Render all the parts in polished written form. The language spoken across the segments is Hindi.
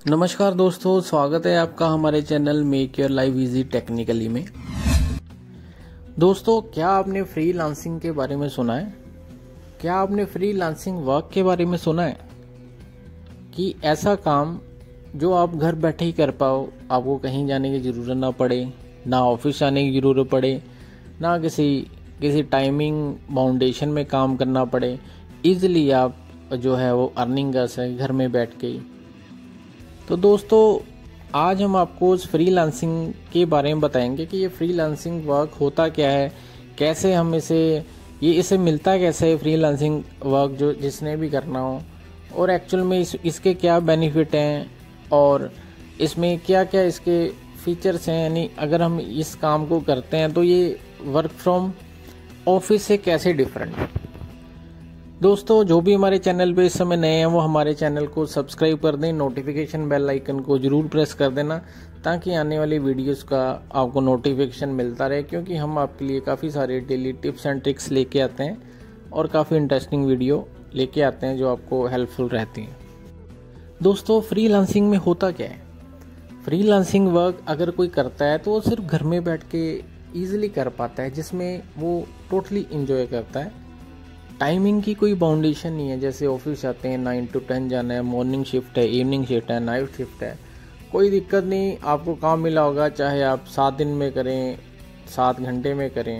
नमस्कार दोस्तों, स्वागत है आपका हमारे channel make your life easy technically में। दोस्तों, क्या आपने फ्रीलांसिंग के बारे में सुना है? क्या आपने फ्रीलांसिंग वर्क के बारे में सुना है कि ऐसा काम जो आप घर बैठे ही कर पाओ, आपको कहीं जाने की ज़रूरत ना पड़े, ना ऑफिस जाने की ज़रूरत पड़े, ना किसी टाइमिंग बाउंडेशन में काम करना पड़े, इजीली आप जो है वो अर्निंग कर सकें घर में बैठ के ही। तो दोस्तों, आज हम आपको उस फ्रीलांसिंग के बारे में बताएंगे कि ये फ्रीलांसिंग वर्क होता क्या है, कैसे हम इसे मिलता कैसे है फ्रीलांसिंग वर्क जो जिसने भी करना हो, और एक्चुअल में इसके क्या बेनिफिट हैं और इसमें क्या क्या इसके फीचर्स हैं। यानी अगर हम इस काम को करते हैं तो ये वर्क फ्रॉम ऑफिस से कैसे डिफरेंट है। दोस्तों, जो भी हमारे चैनल पे इस समय नए हैं वो हमारे चैनल को सब्सक्राइब कर दें, नोटिफिकेशन बेल आइकन को जरूर प्रेस कर देना ताकि आने वाली वीडियोस का आपको नोटिफिकेशन मिलता रहे, क्योंकि हम आपके लिए काफ़ी सारे डेली टिप्स एंड ट्रिक्स लेके आते हैं और काफ़ी इंटरेस्टिंग वीडियो लेके आते हैं जो आपको हेल्पफुल रहती हैं। दोस्तों, फ्रीलांसिंग में होता क्या है? फ्रीलांसिंग वर्क अगर कोई करता है तो वो सिर्फ घर में बैठ के ईजिली कर पाता है, जिसमें वो टोटली इंजॉय करता है। टाइमिंग की कोई बाउंडेशन नहीं है, जैसे ऑफिस जाते हैं 9 to 10 जाना है, मॉर्निंग शिफ्ट है, इवनिंग शिफ्ट है, नाइट शिफ्ट है, कोई दिक्कत नहीं। आपको काम मिला होगा, चाहे आप 7 दिन में करें, 7 घंटे में करें,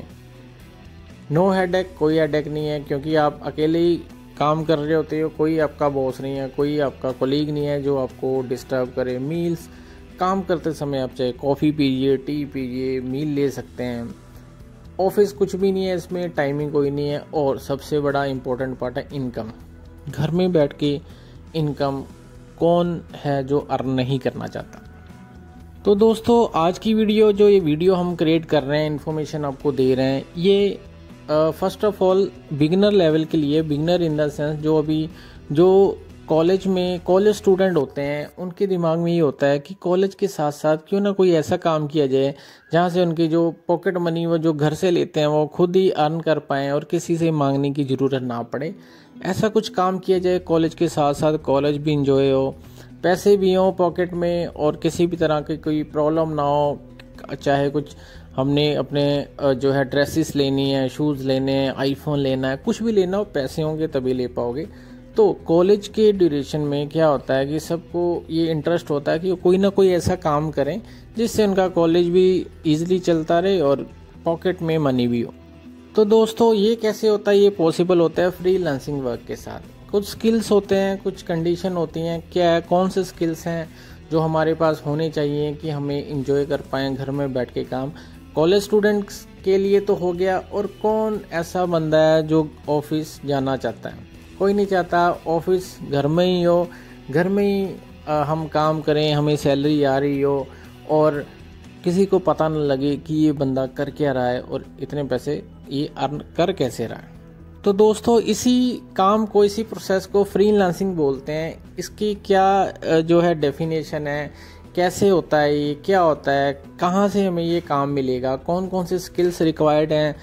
नो हेडेक, कोई हेडेक नहीं है, क्योंकि आप अकेले ही काम कर रहे होते हो। कोई आपका बॉस नहीं है, कोई आपका कोलीग नहीं है जो आपको डिस्टर्ब करे। मील्स, काम करते समय आप चाहे कॉफ़ी पीजिए, टी पीजिए, मील ले सकते हैं। ऑफिस कुछ भी नहीं है, इसमें टाइमिंग कोई नहीं है, और सबसे बड़ा इम्पोर्टेंट पार्ट है इनकम। घर में बैठ के इनकम कौन है जो अर्न नहीं करना चाहता। तो दोस्तों, आज की ये वीडियो हम क्रिएट कर रहे हैं, इन्फॉर्मेशन आपको दे रहे हैं, ये first of all beginner level के लिए, बिगिनर इन द सेंस जो कॉलेज स्टूडेंट होते हैं, उनके दिमाग में ये होता है कि कॉलेज के साथ साथ क्यों ना कोई ऐसा काम किया जाए जहाँ से उनकी जो पॉकेट मनी वो जो घर से लेते हैं वो खुद ही अर्न कर पाएँ और किसी से मांगने की ज़रूरत ना पड़े। ऐसा कुछ काम किया जाए कॉलेज के साथ साथ, कॉलेज भी इंजॉय हो, पैसे भी हों पॉकेट में, और किसी भी तरह की कोई प्रॉब्लम ना हो। चाहे कुछ हमने अपने जो है ड्रेसेस लेनी है, शूज़ लेने हैं, आईफोन लेना है, कुछ भी लेना हो, पैसे होंगे तभी ले पाओगे। तो कॉलेज के ड्यूरेशन में क्या होता है कि सबको ये इंटरेस्ट होता है कि कोई ना कोई ऐसा काम करें जिससे उनका कॉलेज भी इजीली चलता रहे और पॉकेट में मनी भी हो। तो दोस्तों, ये कैसे होता है? ये पॉसिबल होता है फ्रीलांसिंग वर्क के साथ। कुछ स्किल्स होते हैं, कुछ कंडीशन होती हैं। क्या है, कौन से स्किल्स हैं जो हमारे पास होने चाहिए कि हमें इंजॉय कर पाएँ घर में बैठ के काम। कॉलेज स्टूडेंट्स के लिए तो हो गया, और कौन ऐसा बंदा है जो ऑफिस जाना चाहता है? कोई नहीं चाहता ऑफिस, घर में ही हो, घर में ही हम काम करें, हमें सैलरी आ रही हो और किसी को पता न लगे कि ये बंदा कर क्या रहा है और इतने पैसे ये अर्न कर कैसे रहा है। तो दोस्तों, इसी प्रोसेस को फ्रीलांसिंग बोलते हैं। इसकी क्या जो है डेफिनेशन है, कैसे होता है ये, क्या होता है, कहाँ से हमें ये काम मिलेगा, कौन कौन से स्किल्स रिक्वायर्ड हैं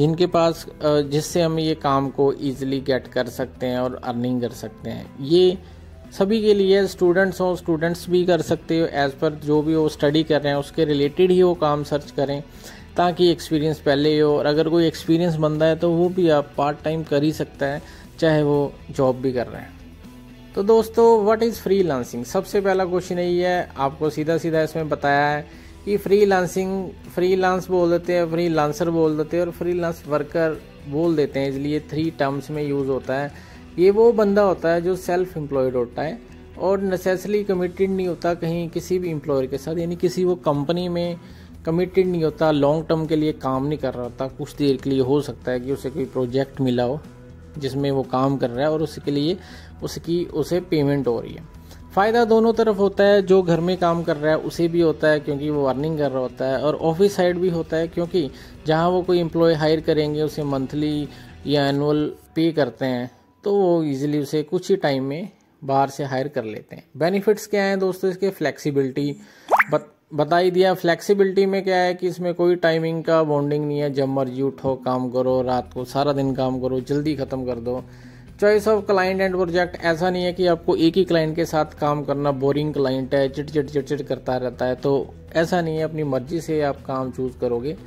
जिससे हम ये काम को इजीली गेट कर सकते हैं और अर्निंग कर सकते हैं। ये सभी के लिए, स्टूडेंट्स भी कर सकते हो, एज पर जो भी वो स्टडी कर रहे हैं उसके रिलेटेड ही वो काम सर्च करें ताकि एक्सपीरियंस पहले हो। और अगर कोई एक्सपीरियंस बंदा है तो वो भी आप पार्ट टाइम कर ही सकता है, चाहे वो जॉब भी कर रहे हैं। तो दोस्तों, व्हाट इज़ फ्रीलांसिंग? सबसे पहला क्वेश्चन यही है, आपको सीधा सीधा इसमें बताया है कि फ्रीलांस बोल देते हैं, फ्रीलांसर बोल देते हैं और फ्रीलांस वर्कर बोल देते हैं। इसलिए 3 टर्म्स में यूज़ होता है। ये वो बंदा होता है जो सेल्फ एम्प्लॉयड होता है और नेसेसरली कमिटेड नहीं होता कहीं किसी भी एम्प्लॉयर के साथ, यानी किसी वो कंपनी में कमिटेड नहीं होता, लॉन्ग टर्म के लिए काम नहीं कर रहा होता। कुछ देर के लिए हो सकता है कि उसे कोई प्रोजेक्ट मिला हो जिसमें वो काम कर रहा है और उसके लिए उसे पेमेंट हो रही है। फ़ायदा दोनों तरफ होता है, जो घर में काम कर रहा है उसे भी होता है क्योंकि वो अर्निंग कर रहा होता है, और ऑफिस साइड भी होता है क्योंकि जहाँ वो कोई एम्प्लॉय हायर करेंगे उसे मंथली या एनुअल पे करते हैं, तो वो इजीली उसे कुछ ही टाइम में बाहर से हायर कर लेते हैं। बेनिफिट्स क्या हैं दोस्तों? इसके फ्लेक्सिबिलिटी बता ही दिया। फ्लेक्सिबिलिटी में क्या है कि इसमें कोई टाइमिंग का बॉन्डिंग नहीं है, जब मर्जी उठो काम करो, रात को सारा दिन काम करो, जल्दी ख़त्म कर दो। Choice of client and project, ऐसा नहीं है कि आपको एक ही क्लाइंट के साथ काम करना, बोरिंग क्लाइंट है, चिट करता रहता है, तो ऐसा नहीं है। अपनी मर्जी से आप काम चूज करोगे।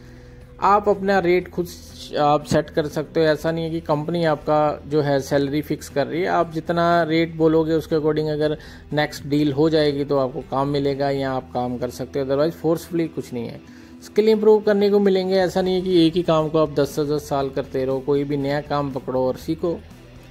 आप अपना रेट खुद आप सेट कर सकते हो। ऐसा नहीं है कि कंपनी आपका जो है सैलरी फिक्स कर रही है। आप जितना रेट बोलोगे उसके अकॉर्डिंग अगर नेक्स्ट डील हो जाएगी तो आपको काम मिलेगा या आप काम कर सकते हो। अदरवाइज फोर्सफुली कुछ नहीं है। स्किल इंप्रूव करने को मिलेंगे। ऐसा नहीं है कि एक ही काम को आप 10 से 10 साल करते रहो। कोई भी नया काम पकड़ो और सीखो।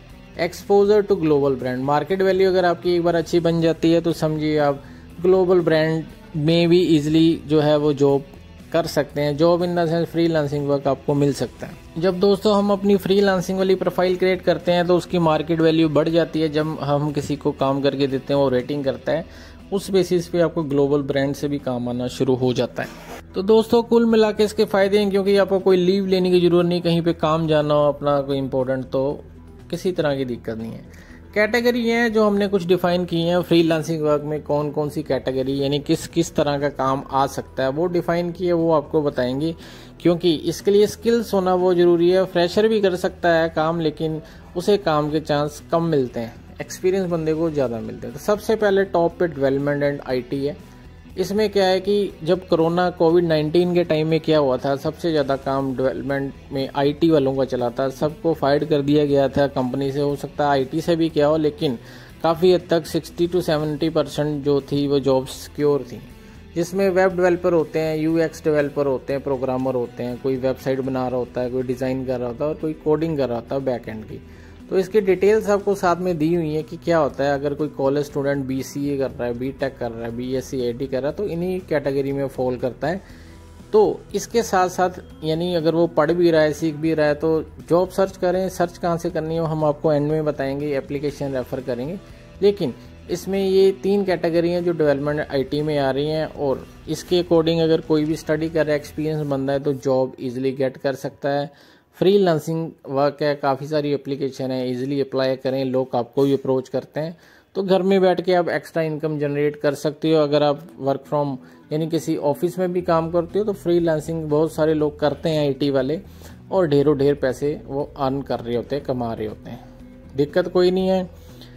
Exposure to global brand, market value अगर आपकी एक बार अच्छी बन जाती है तो समझिए आप ग्लोबल ब्रांड में भी इजीली जो है वो जॉब कर सकते हैं। Job in the sense freelancing work आपको मिल सकता है। जब दोस्तों हम अपनी फ्रीलांसिंग वाली प्रोफाइल क्रिएट करते हैं तो उसकी मार्केट वैल्यू बढ़ जाती है। जब हम किसी को काम करके देते हैं वो रेटिंग करता है, उस बेसिस पे आपको ग्लोबल ब्रांड से भी काम आना शुरू हो जाता है। तो दोस्तों कुल मिला के इसके फायदे हैं, क्योंकि आपको कोई लीव लेने की जरूरत नहीं, कहीं पे काम जाना हो अपना कोई इंपॉर्टेंट, तो किसी तरह की दिक्कत नहीं है। कैटेगरी है जो हमने कुछ डिफाइन की है फ्रीलांसिंग वर्क में, कौन कौन सी कैटेगरी यानी किस किस तरह का काम आ सकता है वो डिफाइन की है, वो आपको बताएंगे। क्योंकि इसके लिए स्किल्स होना वो जरूरी है। फ्रेशर भी कर सकता है काम, लेकिन उसे काम के चांस कम मिलते हैं, एक्सपीरियंस बंदे को ज़्यादा मिलते हैं। तो सबसे पहले टॉप पे डेवलपमेंट एंड IT है। इसमें क्या है कि जब कोरोना कोविड-19 के टाइम में क्या हुआ था, सबसे ज़्यादा काम डेवलपमेंट में IT वालों का चला था। सबको फायर कर दिया गया था कंपनी से। हो सकता है IT से भी क्या हो, लेकिन काफ़ी हद तक 60 to 70% जो थी वो जॉब्स सिक्योर थी, जिसमें वेब डेवलपर होते हैं, UX डेवलपर होते हैं, प्रोग्रामर होते हैं, कोई वेबसाइट बना रहा होता है, कोई डिज़ाइन कर रहा होता है और कोई कोडिंग कर रहा होता है बैक एंड की। तो इसकी डिटेल्स आपको साथ में दी हुई है कि क्या होता है। अगर कोई कॉलेज स्टूडेंट BCA कर रहा है, BTech कर रहा है, BSc IT कर रहा है, तो इन्हीं कैटेगरी में फॉल करता है। तो इसके साथ साथ यानी अगर वो पढ़ भी रहा है, सीख भी रहा है, तो जॉब सर्च करें। सर्च कहाँ से करनी है हम आपको एंड में बताएंगे, एप्लीकेशन रेफर करेंगे। लेकिन इसमें ये 3 कैटेगरी हैं जो डेवलपमेंट IT में आ रही हैं, और इसके अकॉर्डिंग अगर कोई भी स्टडी कर रहा है, एक्सपीरियंस बंदा है, तो जॉब ईजिली गेट कर सकता है। फ्रीलांसिंग वर्क है, काफ़ी सारी एप्लीकेशन है, इजीली अप्लाई करें। लोग आपको भी अप्रोच करते हैं, तो घर में बैठ के आप एक्स्ट्रा इनकम जनरेट कर सकते हो। अगर आप वर्क फ्रॉम यानी किसी ऑफिस में भी काम करते हो तो फ्रीलांसिंग बहुत सारे लोग करते हैं IT वाले, और ढेरों ढेर पैसे वो अर्न कर रहे होते हैं, कमा रहे होते हैं। दिक्कत कोई नहीं है।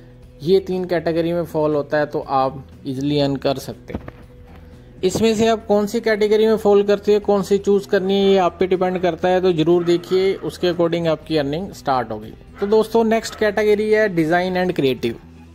ये 3 कैटेगरी में फॉल होता है तो आप इजीली अर्न कर सकते हो। इसमें से आप कौन सी कैटेगरी में फॉल करते हो, कौन सी चूज करनी है, ये आप पे डिपेंड करता है। तो जरूर देखिए, उसके अकॉर्डिंग आपकी अर्निंग स्टार्ट होगी। तो दोस्तों नेक्स्ट कैटेगरी है डिजाइन एंड क्रिएटिव।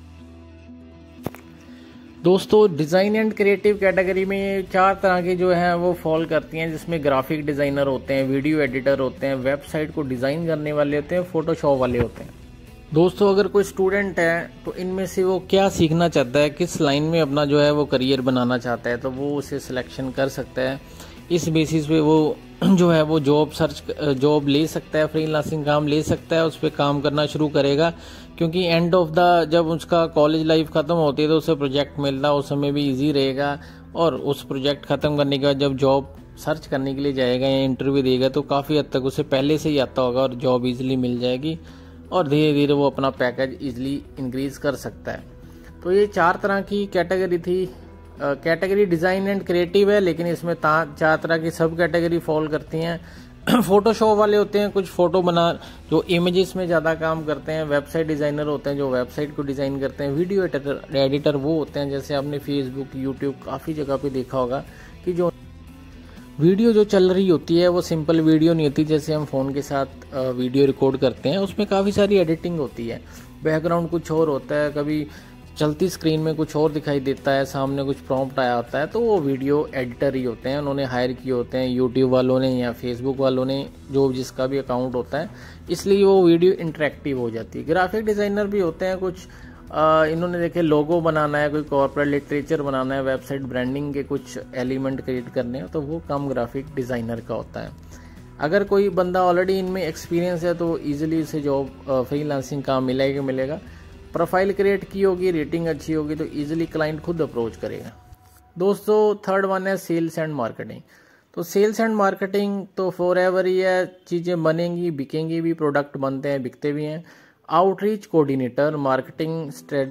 दोस्तों डिजाइन एंड क्रिएटिव कैटेगरी में 4 तरह के जो है वो फॉल करती हैं, जिसमें ग्राफिक डिजाइनर होते हैं, वीडियो एडिटर होते हैं, वेबसाइट को डिजाइन करने वाले होते हैं, फोटोशॉप वाले होते हैं। दोस्तों अगर कोई स्टूडेंट है तो इनमें से वो क्या सीखना चाहता है, किस लाइन में अपना जो है वो करियर बनाना चाहता है, तो वो उसे सिलेक्शन कर सकता है। इस बेसिस पे वो जो है वो जॉब ले सकता है, फ्रीलांसिंग काम ले सकता है, उस पर काम करना शुरू करेगा। क्योंकि एंड ऑफ द जब उसका कॉलेज लाइफ खत्म होती है तो उसे प्रोजेक्ट मिलना उस समय भी इजी रहेगा, और उस प्रोजेक्ट खत्म करने के बाद जब जॉब सर्च करने के लिए जाएगा या इंटरव्यू देगा तो काफ़ी हद तक उसे पहले से ही आता होगा और जॉब ईजिली मिल जाएगी, और धीरे धीरे वो अपना पैकेज इजीली इंक्रीज कर सकता है। तो ये 4 तरह की कैटेगरी थी। कैटेगरी डिज़ाइन एंड क्रिएटिव है, लेकिन इसमें 4 तरह की सब कैटेगरी फॉल करती हैं। फोटोशॉप वाले होते हैं, कुछ फोटो बना जो इमेजेस में ज़्यादा काम करते हैं। वेबसाइट डिज़ाइनर होते हैं जो वेबसाइट को डिज़ाइन करते हैं। वीडियो एडिटर वो होते हैं, जैसे आपने फेसबुक, यूट्यूब काफ़ी जगह पे देखा होगा कि जो वीडियो जो चल रही होती है वो सिंपल वीडियो नहीं होती। जैसे हम फ़ोन के साथ वीडियो रिकॉर्ड करते हैं, उसमें काफ़ी सारी एडिटिंग होती है, बैकग्राउंड कुछ और होता है, कभी चलती स्क्रीन में कुछ और दिखाई देता है, सामने कुछ प्रॉम्प्ट आया होता है, तो वो वीडियो एडिटर ही होते हैं। उन्होंने हायर किए होते हैं यूट्यूब वालों ने या फेसबुक वालों ने, जो जिसका भी अकाउंट होता है, इसलिए वो वीडियो इंटरेक्टिव हो जाती है। ग्राफिक डिज़ाइनर भी होते हैं कुछ, इन्होंने देखे लोगो बनाना है, कोई कॉर्पोरेट लिटरेचर बनाना है, वेबसाइट ब्रांडिंग के कुछ एलिमेंट क्रिएट करने हैं, तो वो काम ग्राफिक डिज़ाइनर का होता है। अगर कोई बंदा ऑलरेडी इनमें एक्सपीरियंस है तो इजीली इसे जॉब फ्रीलांसिंग काम मिलेगा। प्रोफाइल क्रिएट की होगी, रेटिंग अच्छी होगी, तो इजीली क्लाइंट खुद अप्रोच करेगा। दोस्तों थर्ड वन है सेल्स एंड मार्केटिंग। तो सेल्स एंड मार्केटिंग तो फॉर एवर ही है, चीज़ें बनेंगी, बिकेंगी भी, प्रोडक्ट बनते हैं, बिकते भी हैं। Outreach coordinator, marketing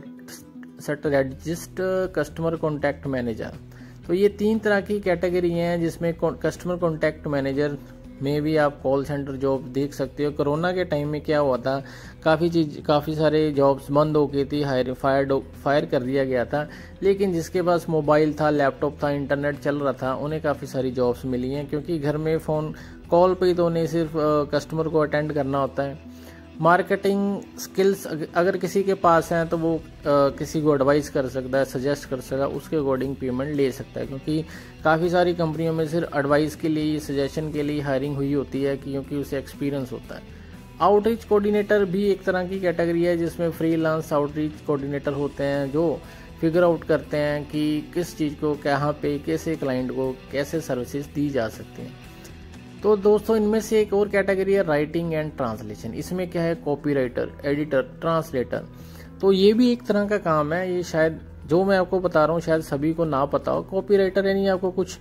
strategist, customer contact manager. तो ये 3 तरह की कैटेगरी हैं, जिसमें कस्टमर कॉन्टैक्ट मैनेजर में भी आप कॉल सेंटर जॉब देख सकते हो। कोरोना के टाइम में क्या हुआ था, काफ़ी सारे जॉब्स बंद हो गई थी, फायर कर दिया गया था, लेकिन जिसके पास मोबाइल था, लैपटॉप था, इंटरनेट चल रहा था, उन्हें काफ़ी सारी जॉब्स मिली हैं, क्योंकि घर में फ़ोन कॉल पे ही तो उन्हें सिर्फ कस्टमर को अटेंड करना होता है। मार्केटिंग स्किल्स अगर किसी के पास हैं तो वो किसी को एडवाइस कर सकता है, सजेस्ट कर सकता है, उसके अकॉर्डिंग पेमेंट ले सकता है, क्योंकि काफ़ी सारी कंपनियों में सिर्फ एडवाइस के लिए, सजेशन के लिए हायरिंग हुई होती है, क्योंकि उसे एक्सपीरियंस होता है। आउटरीच कोऑर्डिनेटर भी एक तरह की कैटेगरी है, जिसमें फ्रीलांस आउटरीच कोऑर्डिनेटर होते हैं, जो फिगर आउट करते हैं कि किस चीज़ को कहाँ पे, कैसे क्लाइंट को कैसे सर्विसेज दी जा सकती हैं। तो दोस्तों, इनमें से एक और कैटेगरी है राइटिंग एंड ट्रांसलेशन। इसमें क्या है, कॉपीराइटर, एडिटर, ट्रांसलेटर। तो ये भी एक तरह का काम है। ये शायद जो मैं आपको बता रहा हूँ शायद सभी को ना पता हो। कॉपीराइटर यानी आपको कुछ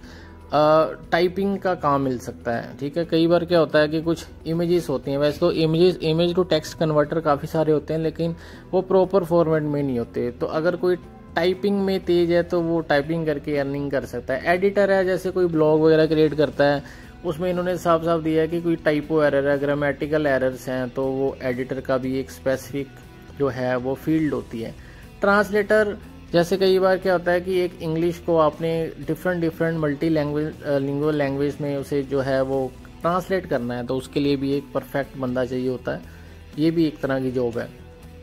टाइपिंग का काम मिल सकता है, ठीक है। कई बार क्या होता है कि कुछ इमेजेस होती हैं, वैसे तो इमेज टू टेक्स्ट कन्वर्टर काफ़ी सारे होते हैं, लेकिन वो प्रॉपर फॉर्मेट में नहीं होते। तो अगर कोई टाइपिंग में तेज है तो वो टाइपिंग करके अर्निंग कर सकता है। एडिटर है, जैसे कोई ब्लॉग वगैरह क्रिएट करता है, उसमें इन्होंने साफ साफ दिया है कि कोई टाइपो एरर है, ग्रामेटिकल एरर्स हैं, तो वो एडिटर का भी एक स्पेसिफिक जो है वो फील्ड होती है। ट्रांसलेटर, जैसे कई बार क्या होता है कि एक इंग्लिश को आपने डिफरेंट मल्टी लिंगुअल लैंग्वेज में उसे जो है वो ट्रांसलेट करना है, तो उसके लिए भी एक परफेक्ट बंदा चाहिए होता है। ये भी एक तरह की जॉब है।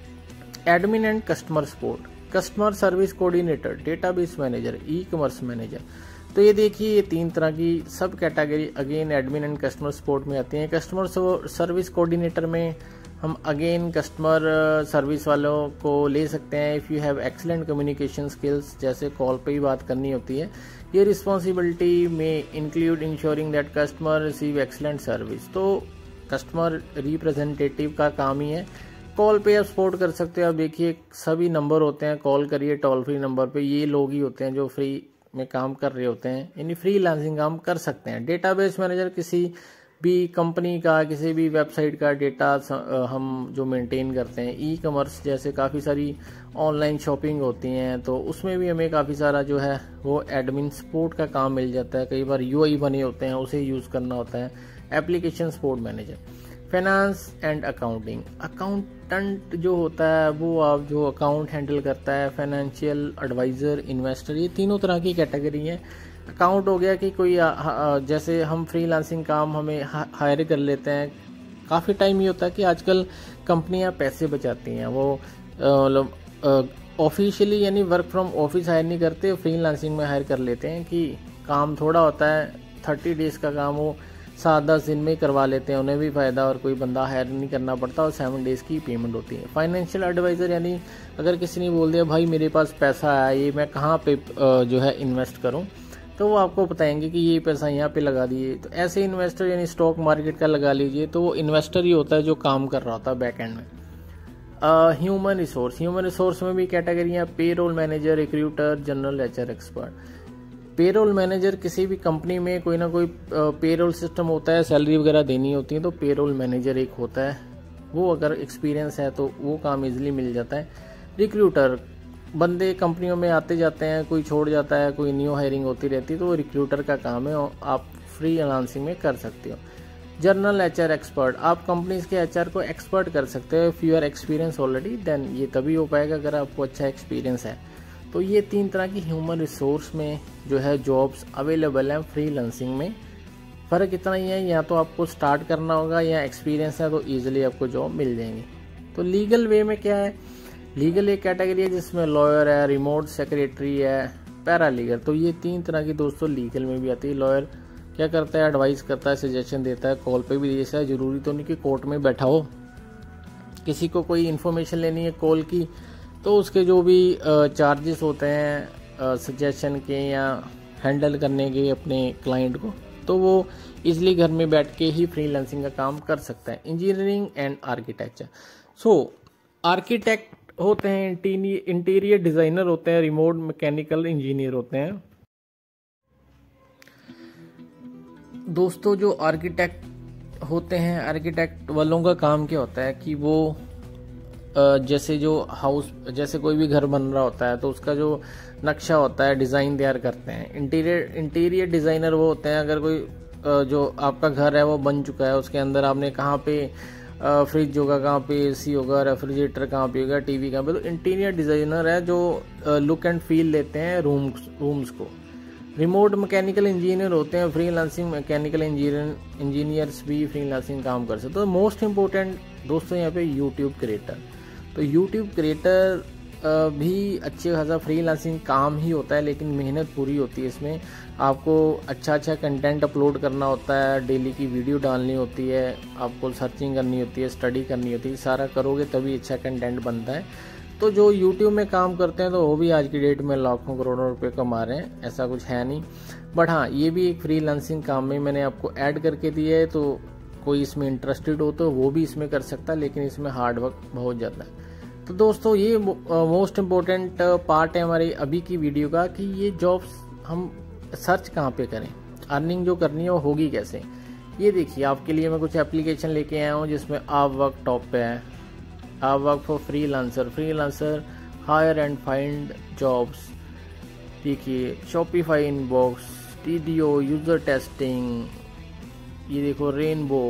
Admin and customer support, customer service coordinator, database manager, e commerce manager. तो ये देखिए, ये 3 तरह की subcategory again admin and customer support में आती हैं। कस्टमर सर्विस कोऑर्डिनेटर में हम अगेन कस्टमर सर्विस वालों को ले सकते हैं। If you have excellent communication skills, जैसे कॉल पे ही बात करनी होती है। ये रिस्पॉन्सिबिलिटी में include ensuring that customer receive excellent service. तो कस्टमर रिप्रेजेंटेटिव का काम ही है। कॉल पे आप सपोर्ट कर सकते हो। आप देखिए, सभी नंबर होते हैं, कॉल करिए टोल फ्री नंबर पे, ये लोग ही होते हैं जो फ्री में काम कर रहे होते हैं, यानी फ्रीलांसिंग काम कर सकते हैं। डेटाबेस मैनेजर किसी भी कंपनी का, किसी भी वेबसाइट का डेटा हम जो मेंटेन करते हैं। ई कॉमर्स, जैसे काफ़ी सारी ऑनलाइन शॉपिंग होती हैं, तो उसमें भी हमें काफ़ी सारा जो है वो एडमिन सपोर्ट का काम मिल जाता है। कई बार यूआई बने होते हैं, उसे यूज़ करना होता है। Application support manager. Finance and accounting, accountant जो होता है वो आप जो अकाउंट हैंडल करता है। फाइनेंशियल एडवाइज़र, इन्वेस्टर, ये तीनों तरह की कैटेगरी हैं। अकाउंट हो गया कि कोई जैसे हम फ्रीलांसिंग काम हमें हायर कर लेते हैं। काफ़ी टाइम ये होता है कि आजकल कंपनियां पैसे बचाती हैं, वो मतलब ऑफिशियली यानी वर्क फ्रॉम ऑफिस हायर नहीं करते, फ्रीलांसिंग में हायर कर लेते हैं कि काम थोड़ा होता है, 30 डेज़ का काम वो 7-10 दिन में करवा लेते हैं, उन्हें भी फ़ायदा और कोई बंदा हायर नहीं करना पड़ता, और 7 डेज़ की पेमेंट होती है। फाइनेंशियल एडवाइज़र यानी अगर किसी ने बोल दिया भाई मेरे पास पैसा है, ये मैं कहाँ पे जो है इन्वेस्ट करूँ, तो वो आपको बताएंगे कि ये पैसा यहाँ पे लगा दिए। तो ऐसे इन्वेस्टर यानी स्टॉक मार्केट का लगा लीजिए, तो वो इन्वेस्टर ही होता है जो काम कर रहा होता है बैक एंड में। ह्यूमन रिसोर्स में भी कैटेगरियाँ, payroll manager, recruiter, general HR expert. Payroll manager, किसी भी कंपनी में कोई ना कोई पेरोल सिस्टम होता है, सैलरी वगैरह देनी होती है, तो पेरोल मैनेजर एक होता है, वो अगर एक्सपीरियंस है तो वो काम इजीली मिल जाता है। रिक्रूटर, बंदे कंपनियों में आते जाते हैं, कोई छोड़ जाता है, कोई न्यू हायरिंग होती रहती है, तो वो रिक्रूटर का काम है, आप फ्रीलांसिंग में कर सकते हो। जनरल एचआर एक्सपर्ट, आप कंपनीज के एचआर को एक्सपर्ट कर सकते हो। If you are experience already, then ये तभी हो पाएगा अगर आपको अच्छा एक्सपीरियंस है। तो ये 3 तरह की ह्यूमन रिसोर्स में जो है जॉब्स अवेलेबल हैं फ्रीलांसिंग में। फ़र्क इतना ही है, या तो आपको स्टार्ट करना होगा या एक्सपीरियंस है तो ईजिली आपको जॉब मिल जाएंगी। तो लीगल वे में क्या है, लीगल एक कैटेगरी है जिसमें लॉयर है, रिमोट सेक्रेटरी है, पैरालीगल। तो ये 3 तरह की दोस्तों लीगल में भी आती है। लॉयर क्या करता है, एडवाइस करता है, सजेशन देता है, कॉल पे भी जैसा है, जरूरी तो नहीं कि कोर्ट में बैठा हो। किसी को कोई इन्फॉर्मेशन लेनी है कॉल की, तो उसके जो भी चार्जेस होते हैं सजेशन के या हैंडल करने के अपने क्लाइंट को, तो वो इजीली घर में बैठ के ही फ्रीलांसिंग का काम कर सकता है। Engineering and architecture, so architect होते हैं, इंटीरियर डिज़ाइनर होते हैं, रिमोट मैकेनिकल इंजीनियर होते हैं। दोस्तों, जो आर्किटेक्ट होते हैं, आर्किटेक्ट वालों का काम क्या होता है कि वो जैसे जो हाउस, जैसे कोई भी घर बन रहा होता है तो उसका जो नक्शा होता है, डिज़ाइन तैयार करते हैं। इंटीरियर डिज़ाइनर वो होते हैं, अगर कोई जो आपका घर है वो बन चुका है, उसके अंदर आपने कहाँ पे फ्रिज होगा, कहाँ पे एसी होगा, रेफ्रिजरेटर कहाँ पे होगा, टीवी कहाँ पे, तो इंटीरियर डिजाइनर है जो लुक एंड फील देते हैं रूम्स को। रिमोट मैकेनिकल इंजीनियर होते हैं, फ्रीलांसिंग मैकेनिकल इंजीनियर्स भी फ्रीलांसिंग काम कर सकते हैं। तो मोस्ट इम्पोर्टेंट दोस्तों यहाँ पे यूट्यूब क्रिएटर, तो यूट्यूब क्रिएटर भी अच्छे खासा फ्रीलांसिंग काम ही होता है, लेकिन मेहनत पूरी होती है इसमें। आपको अच्छा कंटेंट अपलोड करना होता है, डेली की वीडियो डालनी होती है, आपको सर्चिंग करनी होती है, स्टडी करनी होती है, सारा करोगे तभी अच्छा कंटेंट बनता है। तो जो यूट्यूब में काम करते हैं तो वो भी आज की डेट में लाखों करोड़ों रुपए कमा रहे हैं, ऐसा कुछ है नहीं। बट हाँ, ये भी एक फ्रीलांसिंग काम में मैंने आपको ऐड करके दिया है, तो कोई इसमें इंटरेस्टेड हो तो वो भी इसमें कर सकता है, लेकिन इसमें हार्ड वर्क बहुत ज़्यादा है। तो दोस्तों ये मोस्ट इम्पोर्टेंट पार्ट है हमारी अभी की वीडियो का, कि ये जॉब्स हम सर्च कहाँ पे करें, अर्निंग जो करनी है वो होगी कैसे। ये देखिए, आपके लिए मैं कुछ एप्लीकेशन लेके आया हूँ जिसमें अपवर्क टॉप पे है, Upwork for freelancer hire and find jobs. देखिए, Shopify inbox, TDO, user testing, ये देखो rainbow,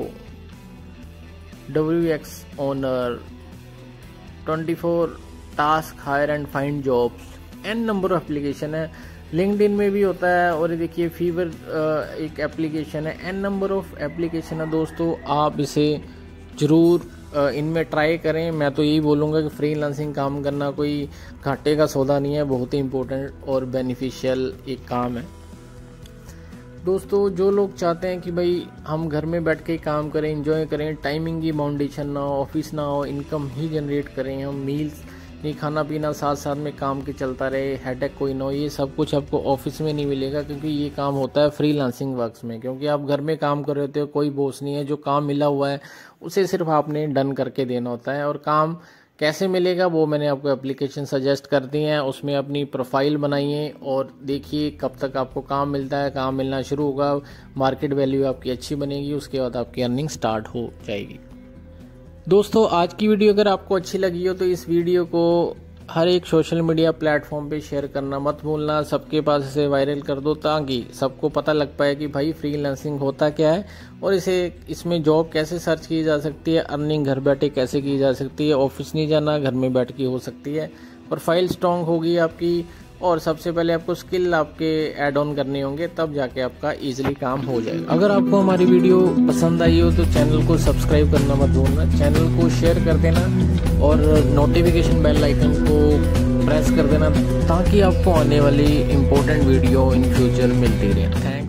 WX owner, 24 task hire and find jobs, n number of application है। लिंक्डइन में भी होता है, और ये देखिए फीवर एक एप्लीकेशन है, एन नंबर ऑफ एप्लीकेशन है। दोस्तों आप इसे जरूर इनमें ट्राई करें। मैं तो यही बोलूँगा कि फ्रीलांसिंग काम करना कोई घाटे का सौदा नहीं है, बहुत ही इम्पोर्टेंट और बेनिफिशियल एक काम है। दोस्तों जो लोग चाहते हैं कि भाई हम घर में बैठ के काम करें, एंजॉय करें, टाइमिंग की बाउंडेशन ना हो, ऑफिस ना हो, इनकम ही जनरेट करें, हम मील्स नहीं, खाना पीना साथ साथ में काम के चलता रहे, हेडेक कोई ना हो, ये सब कुछ आपको ऑफिस में नहीं मिलेगा, क्योंकि ये काम होता है फ्रीलांसिंग वर्क्स में। क्योंकि आप घर में काम कर रहे होते हो, कोई बॉस नहीं है, जो काम मिला हुआ है उसे सिर्फ आपने डन करके देना होता है। और काम कैसे मिलेगा वो मैंने आपको एप्लीकेशन सजेस्ट कर दी है, उसमें अपनी प्रोफाइल बनाइए और देखिए कब तक आपको काम मिलता है। काम मिलना शुरू होगा, मार्केट वैल्यू आपकी अच्छी बनेगी, उसके बाद आपकी अर्निंग स्टार्ट हो जाएगी। दोस्तों आज की वीडियो अगर आपको अच्छी लगी हो तो इस वीडियो को हर एक सोशल मीडिया प्लेटफॉर्म पे शेयर करना मत भूलना, सबके पास इसे वायरल कर दो, ताकि सबको पता लग पाए कि भाई फ्रीलांसिंग होता क्या है और इसमें जॉब कैसे सर्च की जा सकती है, अर्निंग घर बैठे कैसे की जा सकती है, ऑफिस नहीं जाना, घर में बैठ के हो सकती है, प्रोफाइल स्ट्रांग होगी आपकी, और सबसे पहले आपको स्किल आपके ऐड ऑन करने होंगे, तब जाके आपका इजीली काम हो जाएगा। अगर आपको हमारी वीडियो पसंद आई हो तो चैनल को सब्सक्राइब करना मत भूलना, चैनल को शेयर कर देना और नोटिफिकेशन बेल आइकन को प्रेस कर देना, ताकि आपको आने वाली इम्पोर्टेंट वीडियो इन फ्यूचर मिलती रहे।